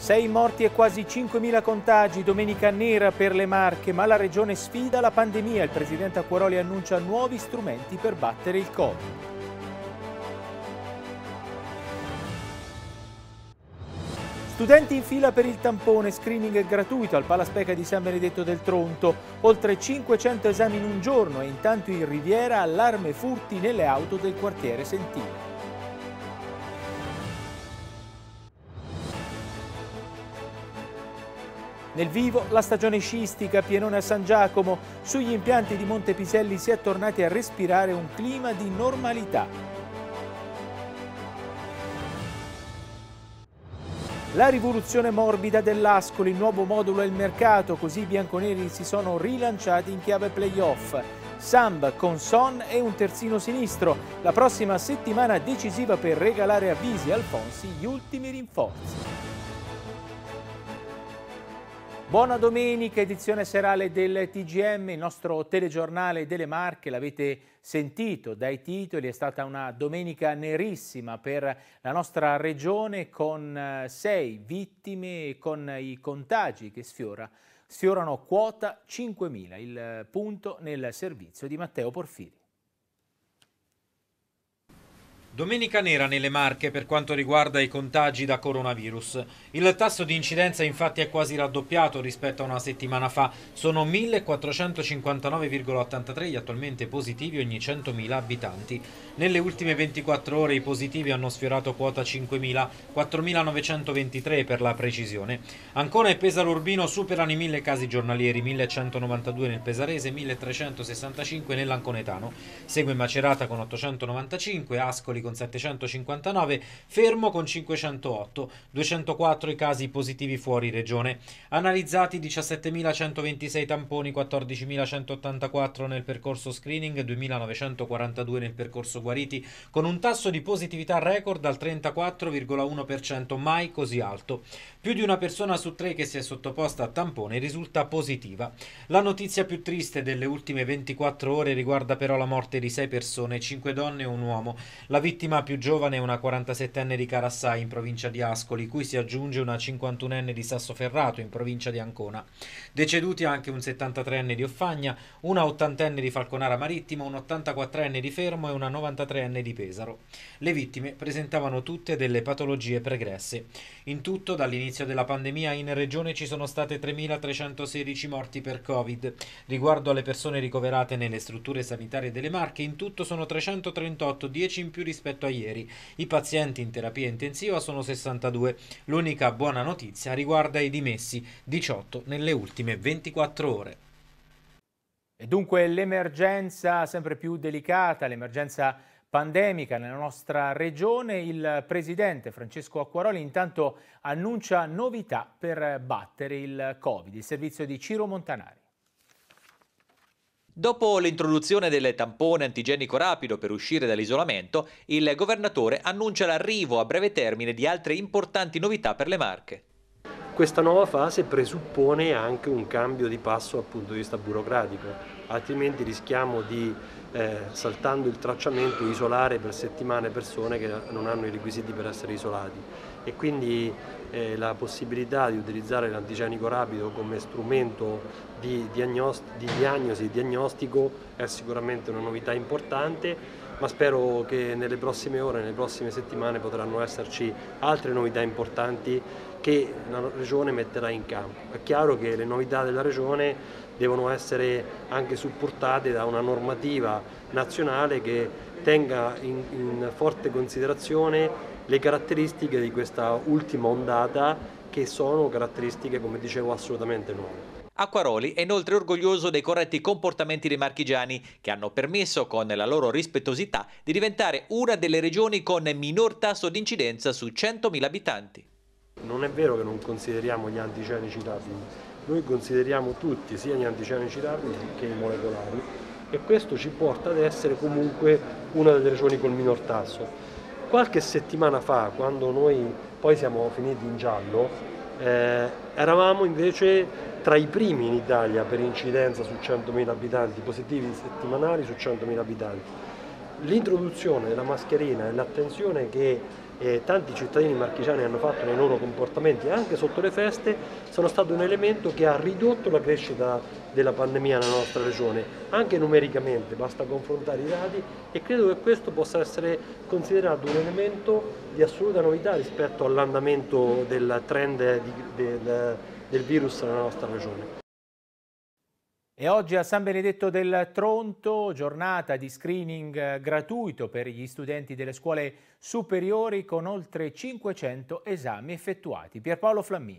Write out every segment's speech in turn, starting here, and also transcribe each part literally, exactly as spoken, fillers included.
sei morti e quasi cinquemila contagi, domenica nera per le Marche, ma la regione sfida la pandemia. Il presidente Acquaroli annuncia nuovi strumenti per battere il Covid. Studenti in fila per il tampone, screening gratuito al Palaspeca di San Benedetto del Tronto. Oltre cinquecento esami in un giorno e intanto in Riviera allarme furti nelle auto del quartiere Sentire. Nel vivo la stagione sciistica, pienone a San Giacomo. Sugli impianti di Monte Piselli si è tornati a respirare un clima di normalità. La rivoluzione morbida dell'Ascoli, il nuovo modulo e il mercato, così i bianconeri si sono rilanciati in chiave playoff. Samb con Son e un terzino sinistro. La prossima settimana decisiva per regalare a Visi e Alfonsi gli ultimi rinforzi. Buona domenica, edizione serale del T G M, il nostro telegiornale delle Marche, l'avete sentito dai titoli, è stata una domenica nerissima per la nostra regione con sei vittime e con i contagi che sfiora, sfiorano quota cinquemila, il punto nel servizio di Matteo Porfiri. Domenica nera nelle Marche per quanto riguarda i contagi da coronavirus. Il tasso di incidenza infatti è quasi raddoppiato rispetto a una settimana fa. Sono millequattrocentocinquantanove virgola ottantatré gli attualmente positivi ogni centomila abitanti. Nelle ultime ventiquattro ore i positivi hanno sfiorato quota cinquemila, quattromilanovecentoventitré per la precisione. Ancona e Pesaro Urbino superano i mille casi giornalieri, millecentonovantadue nel pesarese, milletrecentosessantacinque nell'anconetano. Segue Macerata con ottocentonovantacinque, Ascoli con settecentocinquantanove, Fermo con cinquecentootto, duecentoquattro i casi positivi fuori regione. Analizzati diciassettemilacentoventisei tamponi, quattordicimilacentottantaquattro nel percorso screening, duemilanovecentoquarantadue nel percorso guariti, con un tasso di positività record al trentaquattro virgola uno per cento, mai così alto. Più di una persona su tre che si è sottoposta a tampone risulta positiva. La notizia più triste delle ultime ventiquattro ore riguarda però la morte di sei persone, cinque donne e un uomo. La vittima più giovane è una quarantasettenne di Carassai in provincia di Ascoli, cui si aggiunge una cinquantunenne di Sassoferrato in provincia di Ancona. Deceduti anche un settantatreenne di Offagna, una ottantenne di Falconara Marittima, un ottantaquattrenne di Fermo e una novantatreenne di Pesaro. Le vittime presentavano tutte delle patologie pregresse. In tutto, dall'inizio della pandemia in regione ci sono state tremilatrecentosedici morti per Covid. Riguardo alle persone ricoverate nelle strutture sanitarie delle Marche, in tutto sono trecentotrentotto, dieci in più rispetto a ieri. I pazienti in terapia intensiva sono sessantadue. L'unica buona notizia riguarda i dimessi, diciotto nelle ultime ventiquattro ore. E dunque l'emergenza sempre più delicata, l'emergenza pandemica nella nostra regione. Il presidente Francesco Acquaroli intanto annuncia novità per battere il Covid, il servizio di Ciro Montanari. Dopo l'introduzione del tampone antigenico rapido per uscire dall'isolamento, il governatore annuncia l'arrivo a breve termine di altre importanti novità per le Marche. Questa nuova fase presuppone anche un cambio di passo dal punto di vista burocratico, altrimenti rischiamo di, eh, saltando il tracciamento, isolare per settimane persone che non hanno i requisiti per essere isolati. E quindi eh, la possibilità di utilizzare l'antigenico rapido come strumento di, di diagnosi e diagnostico è sicuramente una novità importante, ma spero che nelle prossime ore, nelle prossime settimane potranno esserci altre novità importanti che la Regione metterà in campo. È chiaro che le novità della Regione devono essere anche supportate da una normativa nazionale che tenga in, in forte considerazione le caratteristiche di questa ultima ondata, che sono caratteristiche, come dicevo, assolutamente nuove. Acquaroli è inoltre orgoglioso dei corretti comportamenti dei marchigiani che hanno permesso, con la loro rispettosità, di diventare una delle regioni con minor tasso di incidenza su centomila abitanti. Non è vero che non consideriamo gli antigenici rapidi, noi consideriamo tutti, sia gli antigenici rapidi che i molecolari, e questo ci porta ad essere comunque una delle regioni col minor tasso. Qualche settimana fa, quando noi poi siamo finiti in giallo, eh, eravamo invece tra i primi in Italia per incidenza su centomila abitanti, positivi settimanali su centomila abitanti. L'introduzione della mascherina e l'attenzione che e tanti cittadini marchigiani hanno fatto nei loro comportamenti anche sotto le feste, sono stato un elemento che ha ridotto la crescita della pandemia nella nostra regione, anche numericamente, basta confrontare i dati, e credo che questo possa essere considerato un elemento di assoluta novità rispetto all'andamento del trend di, del, del virus nella nostra regione. E oggi a San Benedetto del Tronto, giornata di screening gratuito per gli studenti delle scuole superiori con oltre cinquecento esami effettuati. Pierpaolo Flammini.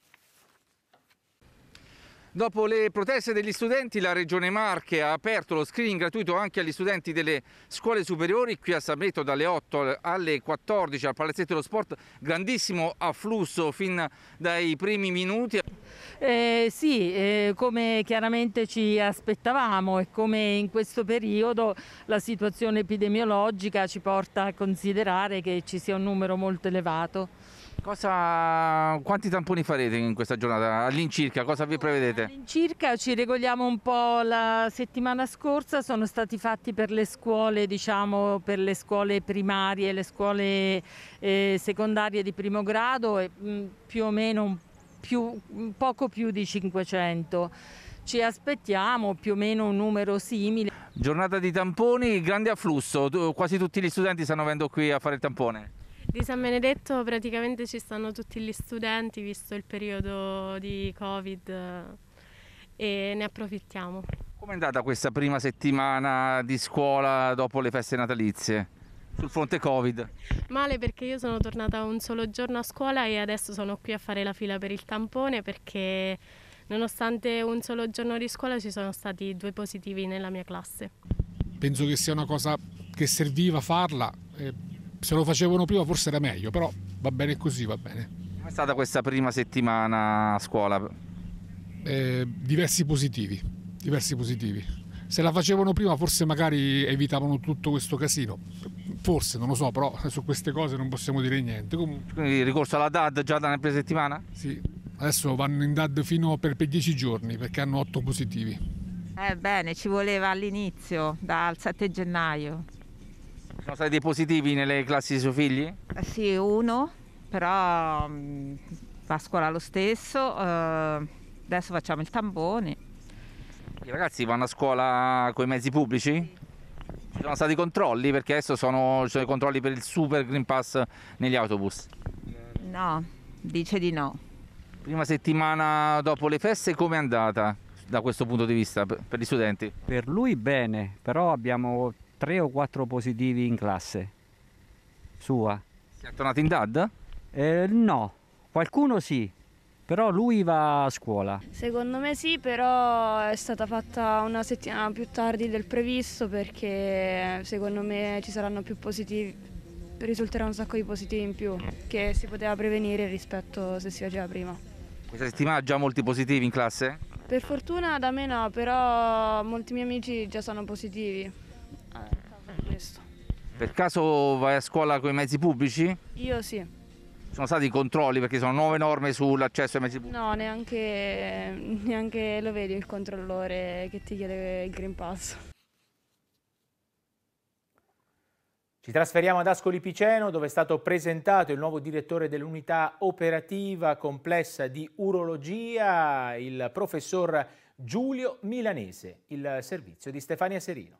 Dopo le proteste degli studenti, la Regione Marche ha aperto lo screening gratuito anche agli studenti delle scuole superiori qui a San Benedetto dalle otto alle quattordici al Palazzetto dello Sport. Grandissimo afflusso fin dai primi minuti. Eh, sì, eh, come chiaramente ci aspettavamo e come in questo periodo la situazione epidemiologica ci porta a considerare che ci sia un numero molto elevato. Cosa, quanti tamponi farete in questa giornata? All'incirca cosa vi prevedete? All'incirca ci regoliamo un po'. La settimana scorsa sono stati fatti per le scuole, diciamo per le scuole primarie, le scuole eh, secondarie di primo grado e mh, più o meno un, più, poco più di cinquecento. Ci aspettiamo più o meno un numero simile. Giornata di tamponi, grande afflusso, quasi tutti gli studenti stanno venendo qui a fare il tampone. Di San Benedetto praticamente ci stanno tutti gli studenti, visto il periodo di Covid, e ne approfittiamo. Come è andata questa prima settimana di scuola dopo le feste natalizie sul fronte Covid? Male, perché io sono tornata un solo giorno a scuola e adesso sono qui a fare la fila per il tampone, perché nonostante un solo giorno di scuola ci sono stati due positivi nella mia classe. Penso che sia una cosa che serviva farla. Eh... Se lo facevano prima forse era meglio, però va bene così, va bene. Come è stata questa prima settimana a scuola? Eh, diversi positivi, diversi positivi. Se la facevano prima forse magari evitavano tutto questo casino. Forse, non lo so, però su queste cose non possiamo dire niente. Comunque... Quindi ricorso alla D A D già dalla prima settimana? Sì, adesso vanno in D A D fino per, per dieci giorni perché hanno otto positivi. Eh bene, ci voleva all'inizio, dal sette gennaio. Sono stati dei positivi nelle classi dei suoi figli? Eh sì, uno, però mh, va a scuola lo stesso, eh, adesso facciamo il tampone. I ragazzi vanno a scuola con i mezzi pubblici? Ci sono stati controlli? Perché adesso sono, ci sono i controlli per il Super Green Pass negli autobus. No, dice di no. Prima settimana dopo le feste com'è andata da questo punto di vista per, per gli studenti? Per lui bene, però abbiamo tre o quattro positivi in classe sua. Si è tornato in D A D? Eh, no, qualcuno sì, però lui va a scuola. Secondo me sì, però è stata fatta una settimana più tardi del previsto, perché secondo me ci saranno più positivi, risulterà un sacco di positivi in più che si poteva prevenire rispetto se si faceva prima. Questa settimana già molti positivi in classe? Per fortuna da me no, però molti miei amici già sono positivi. Questo. Per caso vai a scuola con i mezzi pubblici? Io sì. Ci sono stati controlli perché sono nuove norme sull'accesso ai mezzi pubblici? No, neanche, neanche lo vedi il controllore che ti chiede il Green Pass. Ci trasferiamo ad Ascoli Piceno, dove è stato presentato il nuovo direttore dell'unità operativa complessa di urologia, il professor Giulio Milanese, il servizio di Stefania Serino.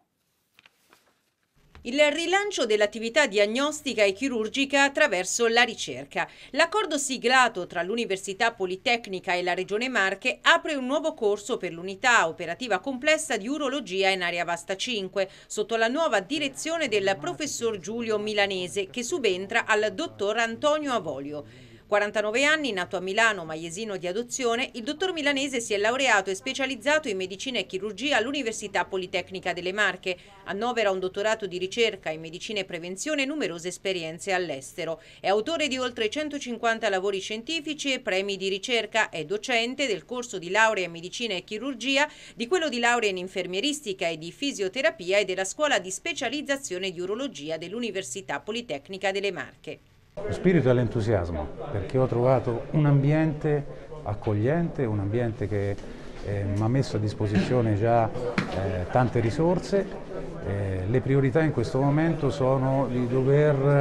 Il rilancio dell'attività diagnostica e chirurgica attraverso la ricerca. L'accordo siglato tra l'Università Politecnica e la Regione Marche apre un nuovo corso per l'unità operativa complessa di urologia in area Vasta cinque, sotto la nuova direzione del professor Giulio Milanese, che subentra al dottor Antonio Avolio. quarantanove anni, nato a Milano, maiesino di adozione, il dottor Milanese si è laureato e specializzato in medicina e chirurgia all'Università Politecnica delle Marche. Annovera un dottorato di ricerca in medicina e prevenzione e numerose esperienze all'estero. È autore di oltre centocinquanta lavori scientifici e premi di ricerca. È docente del corso di laurea in medicina e chirurgia, di quello di laurea in infermieristica e di fisioterapia e della scuola di specializzazione di urologia dell'Università Politecnica delle Marche. Lo spirito è l'entusiasmo, perché ho trovato un ambiente accogliente, un ambiente che eh, mi ha messo a disposizione già eh, tante risorse. Eh, le priorità in questo momento sono di dover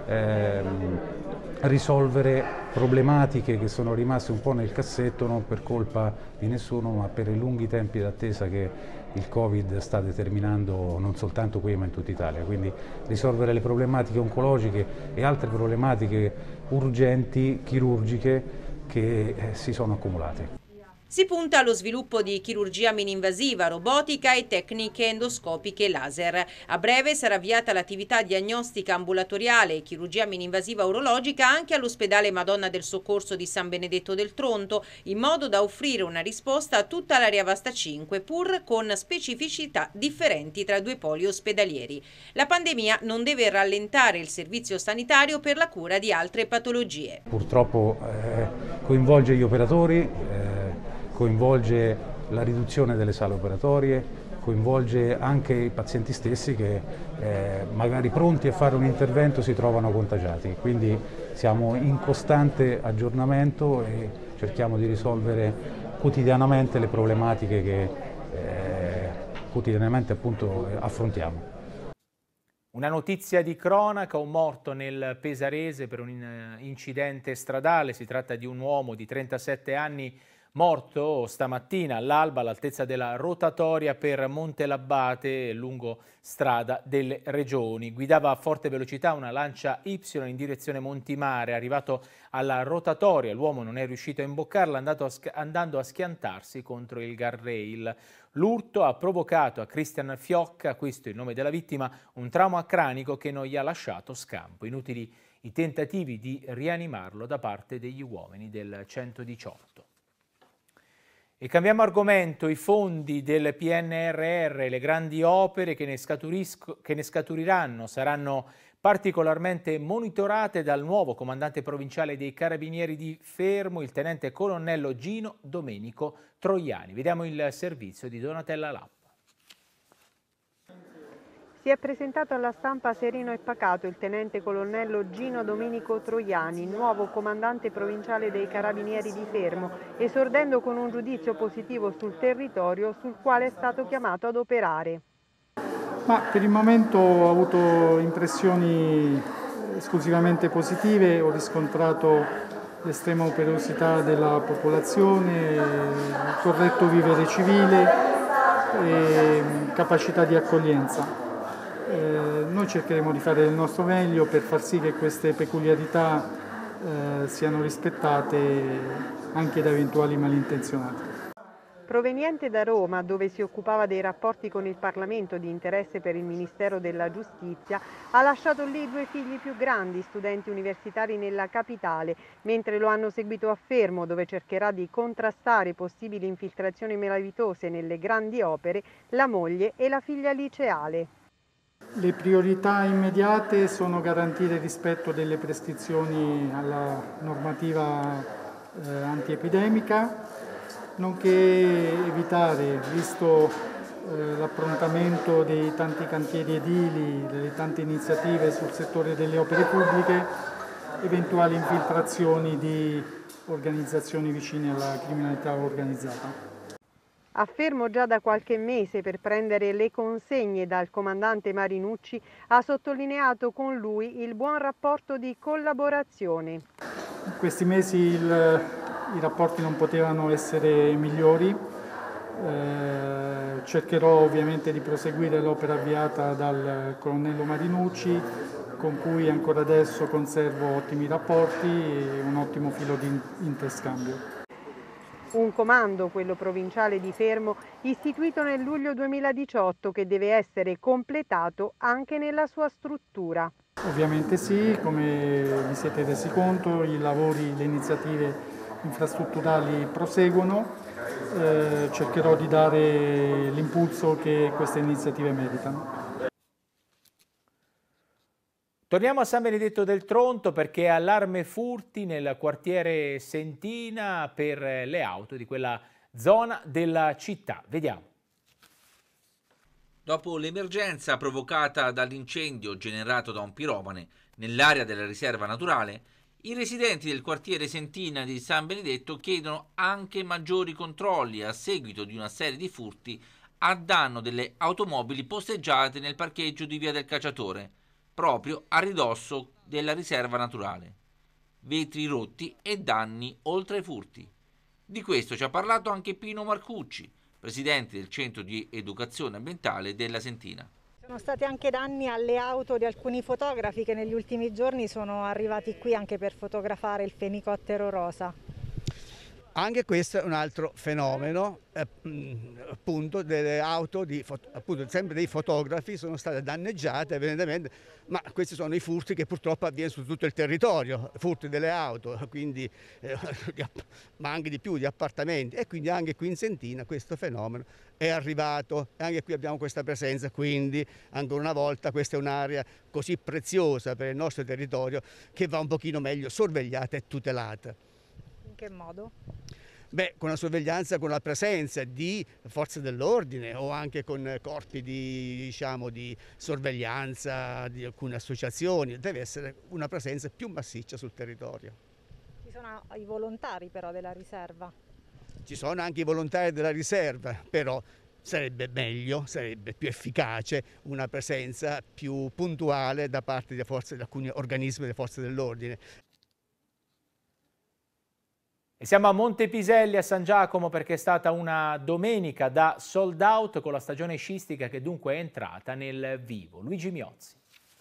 ehm, risolvere problematiche che sono rimaste un po' nel cassetto, non per colpa di nessuno, ma per i lunghi tempi d'attesa che il Covid sta determinando non soltanto qui ma in tutta Italia. Quindi risolvere le problematiche oncologiche e altre problematiche urgenti, chirurgiche, che eh, si sono accumulate. Si punta allo sviluppo di chirurgia mini-invasiva, robotica e tecniche endoscopiche laser. A breve sarà avviata l'attività diagnostica ambulatoriale e chirurgia mini-invasiva urologica anche all'ospedale Madonna del Soccorso di San Benedetto del Tronto, in modo da offrire una risposta a tutta l'area Vasta cinque, pur con specificità differenti tra i due poli ospedalieri. La pandemia non deve rallentare il servizio sanitario per la cura di altre patologie. Purtroppo eh, coinvolge gli operatori, eh, coinvolge la riduzione delle sale operatorie, coinvolge anche i pazienti stessi che eh, magari pronti a fare un intervento si trovano contagiati, quindi siamo in costante aggiornamento e cerchiamo di risolvere quotidianamente le problematiche che eh, quotidianamente appunto affrontiamo. Una notizia di cronaca, un morto nel Pesarese per un incidente stradale. Si tratta di un uomo di trentasette anni morto stamattina all'alba all'altezza della rotatoria per Montelabbate lungo strada delle Regioni. Guidava a forte velocità una Lancia Y in direzione Montimare. Arrivato alla rotatoria l'uomo non è riuscito a imboccarla andando a, andando a schiantarsi contro il guardrail. L'urto ha provocato a Cristian Fiocca, questo è il nome della vittima, un trauma cranico che non gli ha lasciato scampo. Inutili i tentativi di rianimarlo da parte degli uomini del centodiciotto. E cambiamo argomento, i fondi del P N R R, le grandi opere che ne, che ne scaturiranno saranno particolarmente monitorate dal nuovo comandante provinciale dei Carabinieri di Fermo, il tenente colonnello Gino Domenico Troiani. Vediamo il servizio di Donatella Lappa. Si è presentato alla stampa sereno e pacato il tenente colonnello Gino Domenico Troiani, nuovo comandante provinciale dei Carabinieri di Fermo, esordendo con un giudizio positivo sul territorio sul quale è stato chiamato ad operare. Ma per il momento ho avuto impressioni esclusivamente positive, ho riscontrato l'estrema operosità della popolazione, il corretto vivere civile e capacità di accoglienza. Eh, noi cercheremo di fare il nostro meglio per far sì che queste peculiarità eh, siano rispettate anche da eventuali malintenzionati. Proveniente da Roma, dove si occupava dei rapporti con il Parlamento di interesse per il Ministero della Giustizia, ha lasciato lì due figli più grandi, studenti universitari nella capitale, mentre lo hanno seguito a Fermo, dove cercherà di contrastare possibili infiltrazioni malavitose nelle grandi opere, la moglie e la figlia liceale. Le priorità immediate sono garantire il rispetto delle prescrizioni alla normativa eh, antiepidemica, nonché evitare, visto eh, l'approntamento dei tanti cantieri edili, delle tante iniziative sul settore delle opere pubbliche, eventuali infiltrazioni di organizzazioni vicine alla criminalità organizzata. A Fermo già da qualche mese per prendere le consegne dal comandante Marinucci, ha sottolineato con lui il buon rapporto di collaborazione. In questi mesi il, i rapporti non potevano essere migliori, eh, cercherò ovviamente di proseguire l'opera avviata dal colonnello Marinucci, con cui ancora adesso conservo ottimi rapporti e un ottimo filo di interscambio. Un comando, quello provinciale di Fermo, istituito nel luglio duemiladiciotto, che deve essere completato anche nella sua struttura. Ovviamente sì, come vi siete resi conto, i lavori, le iniziative infrastrutturali proseguono, eh, cercherò di dare l'impulso che queste iniziative meritano. Torniamo a San Benedetto del Tronto perché allarme furti nel quartiere Sentina per le auto di quella zona della città. Vediamo. Dopo l'emergenza provocata dall'incendio generato da un piromane nell'area della riserva naturale, i residenti del quartiere Sentina di San Benedetto chiedono anche maggiori controlli a seguito di una serie di furti a danno delle automobili posteggiate nel parcheggio di Via del Cacciatore, proprio a ridosso della riserva naturale, vetri rotti e danni oltre ai furti. Di questo ci ha parlato anche Pino Marcucci, presidente del Centro di Educazione Ambientale della Sentina. Sono stati anche danni alle auto di alcuni fotografi che negli ultimi giorni sono arrivati qui anche per fotografare il fenicottero rosa. Anche questo è un altro fenomeno, eh, appunto delle auto, di, appunto sempre dei fotografi sono state danneggiate evidentemente, ma questi sono i furti che purtroppo avvengono su tutto il territorio, furti delle auto, quindi, eh, ma anche di più, di appartamenti, e quindi anche qui in Sentina questo fenomeno è arrivato, e anche qui abbiamo questa presenza, quindi ancora una volta questa è un'area così preziosa per il nostro territorio che va un pochino meglio sorvegliata e tutelata. In che modo? Beh, con la sorveglianza, con la presenza di forze dell'ordine o anche con corpi di, diciamo, di sorveglianza di alcune associazioni, deve essere una presenza più massiccia sul territorio. Ci sono i volontari però della riserva? Ci sono anche i volontari della riserva, però sarebbe meglio, sarebbe più efficace una presenza più puntuale da parte di, forze, di alcuni organismi delle forze dell'ordine. E siamo a Montepiselli, a San Giacomo, perché è stata una domenica da sold out con la stagione sciistica che dunque è entrata nel vivo. Luigi Miozzi.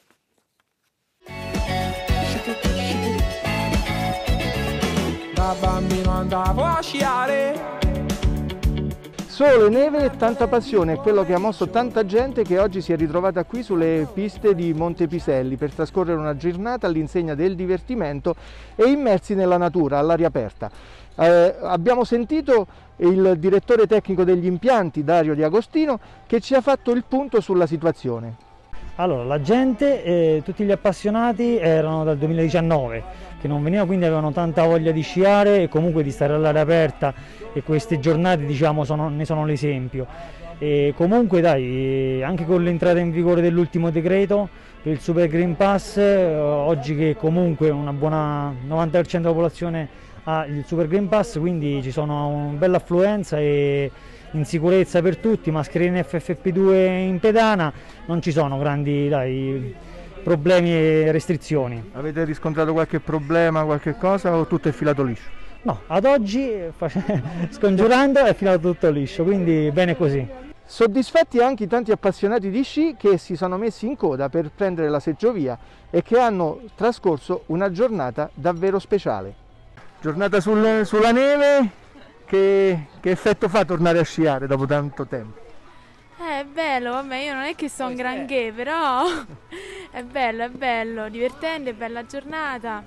Da bambino andavo a sciare. Sole, neve e tanta passione è quello che ha mosso tanta gente che oggi si è ritrovata qui sulle piste di Montepiselli per trascorrere una giornata all'insegna del divertimento e immersi nella natura, all'aria aperta. Eh, abbiamo sentito il direttore tecnico degli impianti, Dario Di Agostino, che ci ha fatto il punto sulla situazione. Allora, la gente, eh, tutti gli appassionati erano dal duemiladiciannove, che non venivano, quindi avevano tanta voglia di sciare e comunque di stare all'aria aperta, e queste giornate, diciamo, sono, ne sono l'esempio. E comunque dai, anche con l'entrata in vigore dell'ultimo decreto per il Super Green Pass, eh, oggi che comunque una buona novanta per cento della popolazione ha il Super Green Pass, quindi ci sono una bella affluenza e in sicurezza per tutti, mascherine F F P due in pedana, non ci sono grandi dai, problemi e restrizioni. Avete riscontrato qualche problema, qualche cosa, o tutto è filato liscio? No, ad oggi scongiurando è filato tutto liscio, quindi bene così. Soddisfatti anche i tanti appassionati di sci che si sono messi in coda per prendere la seggiovia e che hanno trascorso una giornata davvero speciale. Giornata sul, sulla neve, che, che effetto fa tornare a sciare dopo tanto tempo? Eh, è bello, vabbè, io non è che sono un granché, però è bello, è bello, divertente, bella giornata.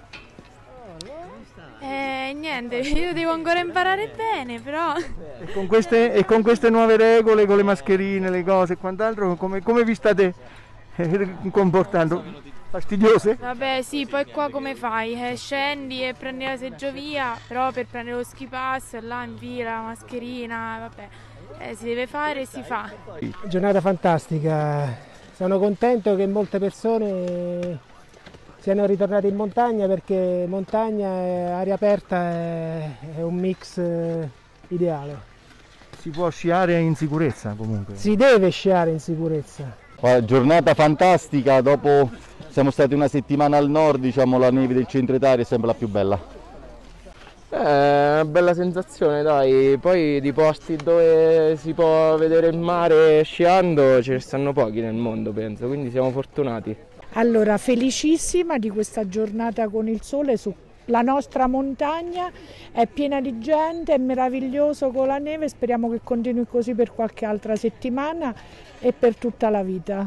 E niente, io devo ancora imparare bene, però... E con queste, e con queste nuove regole, con le mascherine, le cose e quant'altro, come, come vi state eh, comportando? Fastidiose? Vabbè, sì, poi qua come fai? Eh, scendi e prendi la seggiovia, però per prendere lo ski pass, là invia la mascherina, vabbè, eh, si deve fare e si fa. Giornata fantastica, sono contento che molte persone siano ritornate in montagna, perché montagna e aria aperta è, è un mix ideale. Si può sciare in sicurezza comunque? Si deve sciare in sicurezza. Giornata fantastica, dopo siamo stati una settimana al nord, diciamo la neve del centro Italia è sempre la più bella. È una bella sensazione, dai, poi di posti dove si può vedere il mare sciando ce ne stanno pochi nel mondo, penso, quindi siamo fortunati. Allora, felicissima di questa giornata con il sole su la nostra montagna, è piena di gente, è meraviglioso con la neve, speriamo che continui così per qualche altra settimana e per tutta la vita.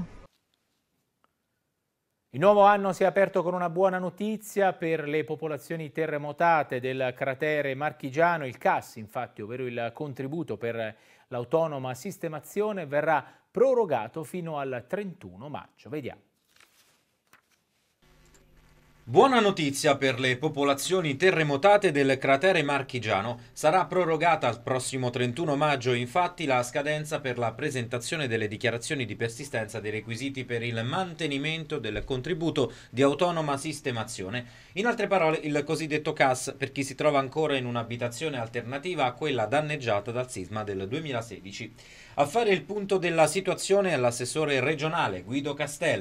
Il nuovo anno si è aperto con una buona notizia per le popolazioni terremotate del cratere marchigiano. Il C A S, infatti, ovvero il contributo per l'autonoma sistemazione, verrà prorogato fino al trentuno maggio. Vediamo. Buona notizia per le popolazioni terremotate del cratere marchigiano. Sarà prorogata al prossimo trentuno maggio, infatti, la scadenza per la presentazione delle dichiarazioni di persistenza dei requisiti per il mantenimento del contributo di autonoma sistemazione. In altre parole, il cosiddetto C A S per chi si trova ancora in un'abitazione alternativa a quella danneggiata dal sisma del duemilasedici. A fare il punto della situazione è l'assessore regionale Guido Castelli.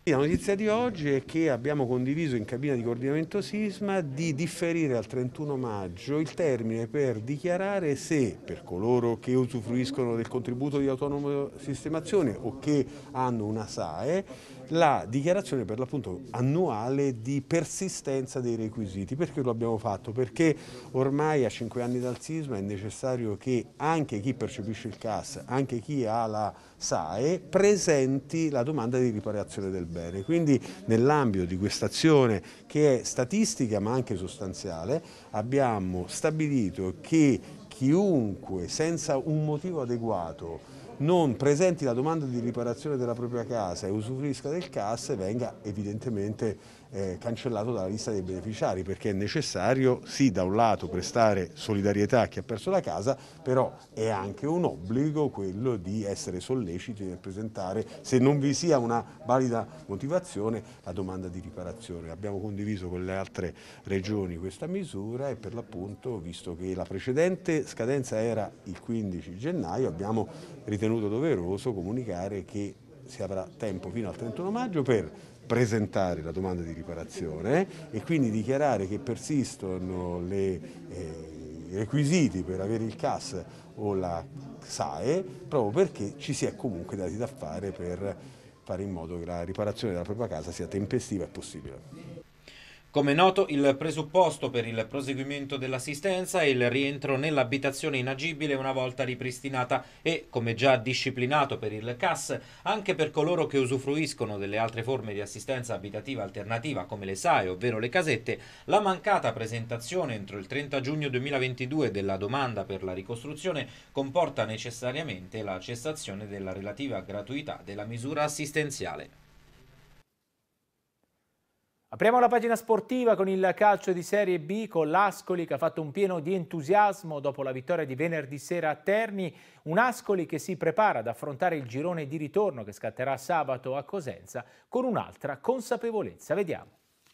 La notizia di oggi è che abbiamo condiviso in cabina di coordinamento sisma di differire al trentuno maggio il termine per dichiarare se, per coloro che usufruiscono del contributo di autonoma sistemazione o che hanno una S A E, la dichiarazione per l'appunto annuale di persistenza dei requisiti. Perché lo abbiamo fatto? Perché ormai a cinque anni dal sisma è necessario che anche chi percepisce il C A S, anche chi ha la S A E, presenti la domanda di riparazione del bene. Quindi nell'ambito di questa azione che è statistica ma anche sostanziale abbiamo stabilito che chiunque senza un motivo adeguato non presenti la domanda di riparazione della propria casa e usufruisca del C A S venga evidentemente eh, cancellato dalla lista dei beneficiari, perché è necessario sì da un lato prestare solidarietà a chi ha perso la casa, però è anche un obbligo quello di essere solleciti nel presentare, se non vi sia una valida motivazione, la domanda di riparazione. Abbiamo condiviso con le altre regioni questa misura e per l'appunto, visto che la precedente scadenza era il quindici gennaio, abbiamo ritenuto doveroso comunicare che si avrà tempo fino al trentuno maggio per presentare la domanda di riparazione e quindi dichiarare che persistono le, eh, i requisiti per avere il C A S o la S A E, proprio perché ci si è comunque dati da fare per fare in modo che la riparazione della propria casa sia tempestiva e possibile. Come noto, il presupposto per il proseguimento dell'assistenza è il rientro nell'abitazione inagibile una volta ripristinata e, come già disciplinato per il C A S, anche per coloro che usufruiscono delle altre forme di assistenza abitativa alternativa come le S A E, ovvero le casette, la mancata presentazione entro il trenta giugno duemilaventidue della domanda per la ricostruzione comporta necessariamente la cessazione della relativa gratuità della misura assistenziale. Apriamo la pagina sportiva con il calcio di Serie B, con l'Ascoli che ha fatto un pieno di entusiasmo dopo la vittoria di venerdì sera a Terni, un Ascoli che si prepara ad affrontare il girone di ritorno che scatterà sabato a Cosenza con un'altra consapevolezza. Vediamo.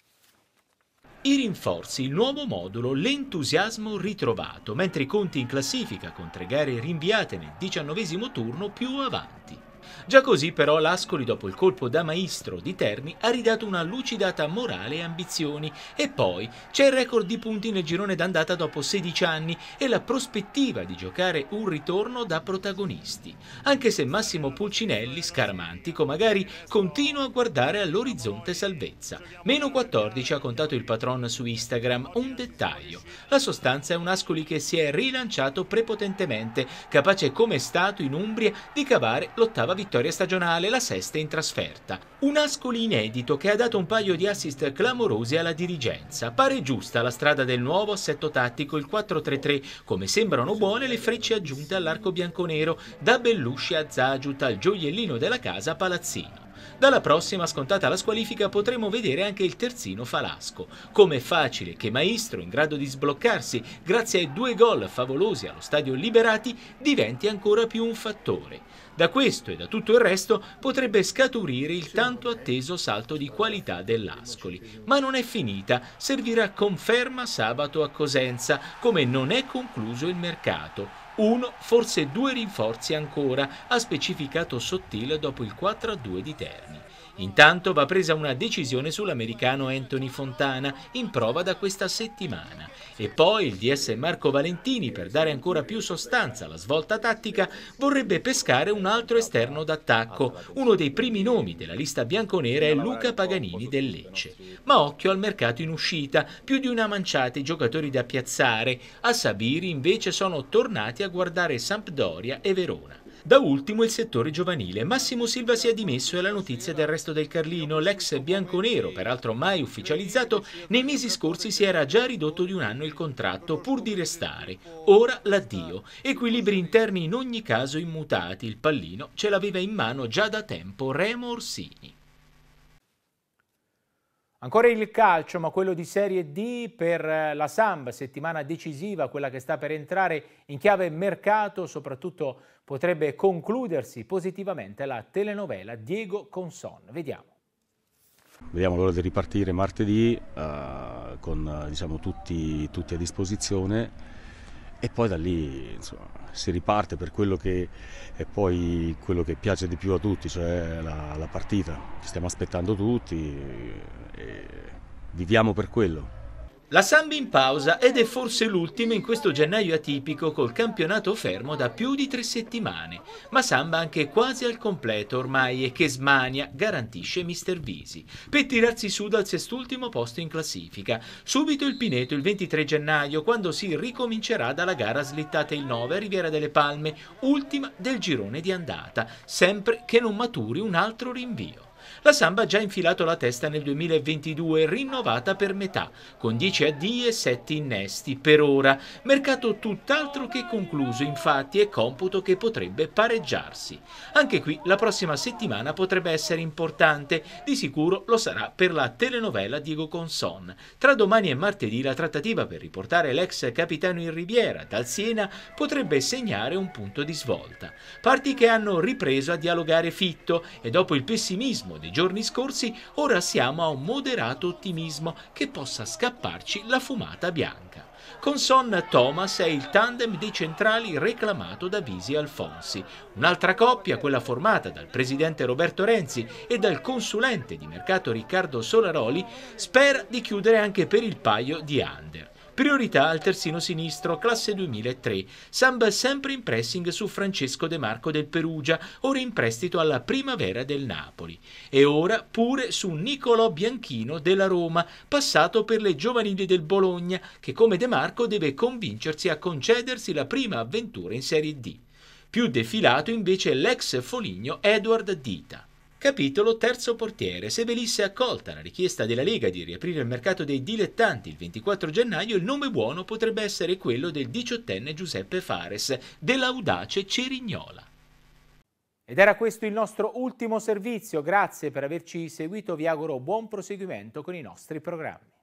I rinforzi, il nuovo modulo, l'entusiasmo ritrovato, mentre i conti in classifica con tre gare rinviate nel diciannovesimo turno più avanti. Già così però l'Ascoli dopo il colpo da maestro di Terni ha ridato una lucidata morale e ambizioni e poi c'è il record di punti nel girone d'andata dopo sedici anni e la prospettiva di giocare un ritorno da protagonisti, anche se Massimo Pulcinelli, scaramantico magari, continua a guardare all'orizzonte salvezza. Meno quattordici ha contato il patron su Instagram, un dettaglio. La sostanza è un Ascoli che si è rilanciato prepotentemente, capace come è stato in Umbria di cavare l'ottava vittoria stagionale, la sesta in trasferta. Un Ascoli inedito che ha dato un paio di assist clamorosi alla dirigenza. Pare giusta la strada del nuovo assetto tattico, il quattro tre tre, come sembrano buone le frecce aggiunte all'arco bianconero, da Bellusci a Zagiut al gioiellino della casa Palazzino. Dalla prossima scontata la squalifica potremo vedere anche il terzino Falasco. Com'è facile che Maestro, in grado di sbloccarsi grazie ai due gol favolosi allo stadio Liberati, diventi ancora più un fattore. Da questo e da tutto il resto potrebbe scaturire il tanto atteso salto di qualità dell'Ascoli. Ma non è finita, servirà conferma sabato a Cosenza, come non è concluso il mercato. Uno, forse due rinforzi ancora, ha specificato Sottile dopo il quattro a due di Terni. Intanto va presa una decisione sull'americano Anthony Fontana, in prova da questa settimana. E poi il D S Marco Valentini, per dare ancora più sostanza alla svolta tattica, vorrebbe pescare un altro esterno d'attacco. Uno dei primi nomi della lista bianconera è Luca Paganini del Lecce. Ma occhio al mercato in uscita, più di una manciata i giocatori da piazzare. A Sabiri invece sono tornati a guardare Sampdoria e Verona. Da ultimo il settore giovanile. Massimo Silva si è dimesso e la notizia del resto del Carlino. L'ex bianconero, peraltro mai ufficializzato, nei mesi scorsi si era già ridotto di un anno il contratto pur di restare. Ora l'addio. Equilibri interni in ogni caso immutati. Il pallino ce l'aveva in mano già da tempo Remo Orsini. Ancora il calcio, ma quello di Serie D per la Samp, settimana decisiva, quella che sta per entrare in chiave mercato, soprattutto potrebbe concludersi positivamente la telenovela Diego Conson. Vediamo. Vediamo l'ora di ripartire martedì uh, con diciamo, tutti, tutti a disposizione e poi da lì insomma, si riparte per quello che è poi quello che piace di più a tutti, cioè la, la partita. Ci stiamo aspettando tutti e viviamo per quello. La Sambi in pausa ed è forse l'ultima in questo gennaio atipico col campionato fermo da più di tre settimane, ma Samba anche quasi al completo ormai e che smania garantisce mister Visi per tirarsi su dal sest'ultimo posto in classifica. Subito il Pineto il ventitré gennaio quando si ricomincerà dalla gara slittata il nove a Riviera delle Palme, ultima del girone di andata, sempre che non maturi un altro rinvio. La Samba ha già infilato la testa nel duemilaventidue, rinnovata per metà, con dieci addii e sette innesti per ora. Mercato tutt'altro che concluso, infatti, e computo che potrebbe pareggiarsi. Anche qui la prossima settimana potrebbe essere importante, di sicuro lo sarà per la telenovela Diego Conson. Tra domani e martedì la trattativa per riportare l'ex capitano in Riviera dal Siena potrebbe segnare un punto di svolta. Parti che hanno ripreso a dialogare fitto e dopo il pessimismo dei giorni scorsi, ora siamo a un moderato ottimismo che possa scapparci la fumata bianca. Conson Thomas è il tandem dei centrali reclamato da Visi e Alfonsi. Un'altra coppia, quella formata dal presidente Roberto Renzi e dal consulente di mercato Riccardo Solaroli, spera di chiudere anche per il paio di under. Priorità al terzino sinistro, classe duemilatré. Samba sempre in pressing su Francesco De Marco del Perugia, ora in prestito alla Primavera del Napoli. E ora pure su Nicolò Bianchino della Roma, passato per le giovanili del Bologna, che come De Marco deve convincersi a concedersi la prima avventura in Serie D. Più defilato invece l'ex Foligno Edward Dita. Capitolo terzo portiere. Se venisse accolta la richiesta della Lega di riaprire il mercato dei dilettanti il ventiquattro gennaio, il nome buono potrebbe essere quello del diciottenne Giuseppe Fares, dell'audace Cerignola. Ed era questo il nostro ultimo servizio. Grazie per averci seguito, vi auguro buon proseguimento con i nostri programmi.